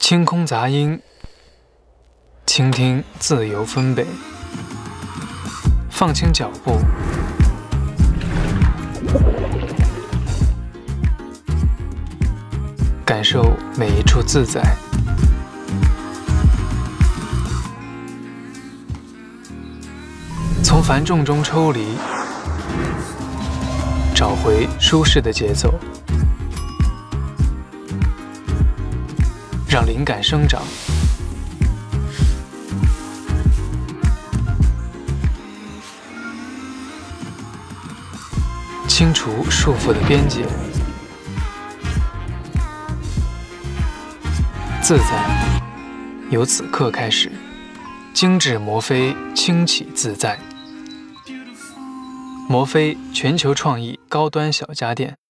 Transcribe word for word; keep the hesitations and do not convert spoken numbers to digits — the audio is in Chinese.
清空杂音，倾听自由分贝，放轻脚步，感受每一处自在。从繁重中抽离，找回舒适的节奏，让灵感生长。清除束缚的边界，自在由此刻开始。精致摩飞，轻启自在。摩飞全球创意高端小家电。